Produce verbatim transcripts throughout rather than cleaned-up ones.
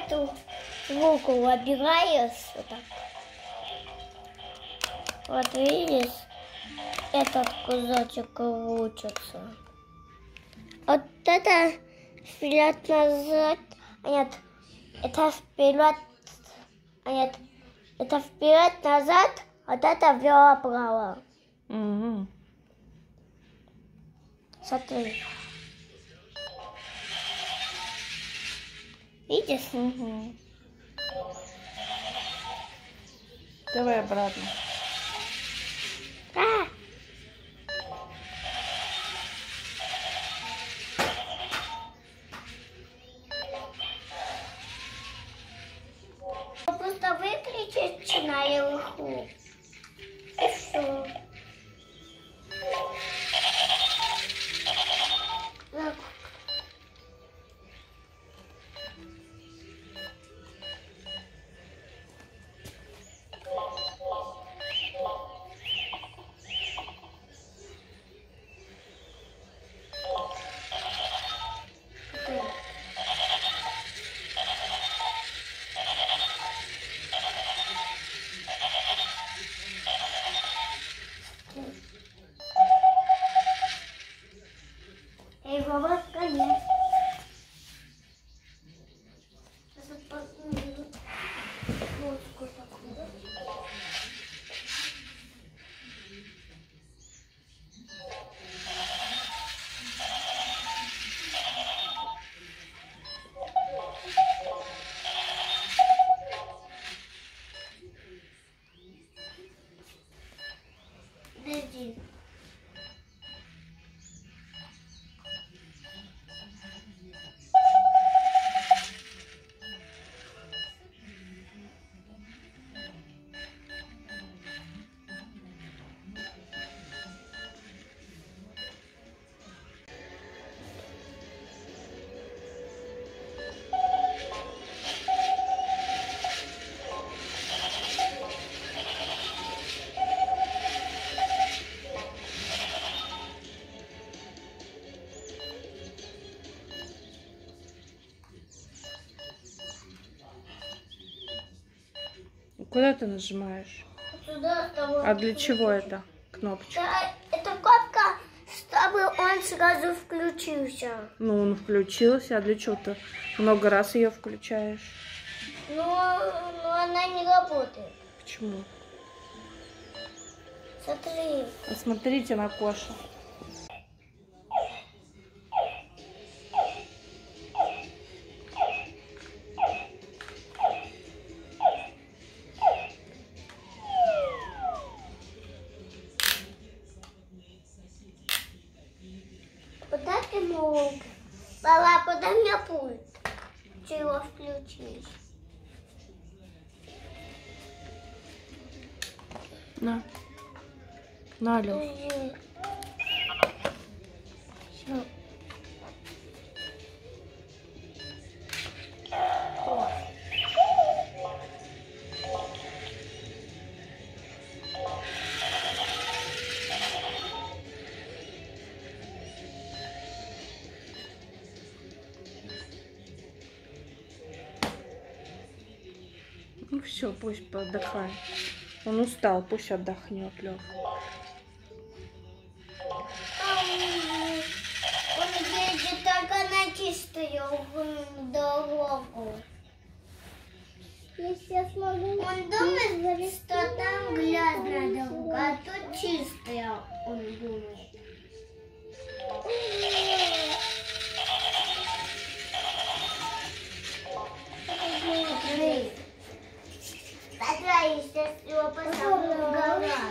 эту руку обираешь. Вот, так. Вот видишь, этот кусочек крутится. Вот это вперед назад. А нет, это вперед. А нет, это вперед назад, вот это вверх-право. Угу. Смотри. Видишь? Угу. Давай обратно. А! Просто выключить наверху. И все. Эй, баба, конец. Подожди. Куда ты нажимаешь? Сюда, чтобы... А для чего это кнопочка? Да, это кнопка, чтобы он сразу включился. Ну, он включился, а для чего ты много раз ее включаешь? Но, но она не работает. Почему? Смотри. Посмотрите на Кошу. Подай ему руку. Папа, подай мне пульт. Ты его включишь. На. На, Лёв. Все. Ну все, пусть отдыхает. Он устал, пусть отдохнет, Лёв. Он едет только на чистую дорогу. Я сейчас могу. Он думает, что там грязная дорога, а тут чистая, он думает. Смотри. Смотри, сейчас его поставлю в гараж.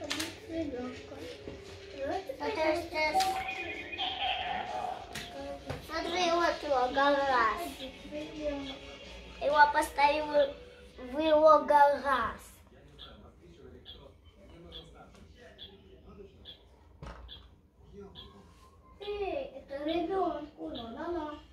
Смотри, вот его гараж. Его поставил в его гараж. Эй, это ребенок, куда? На-на.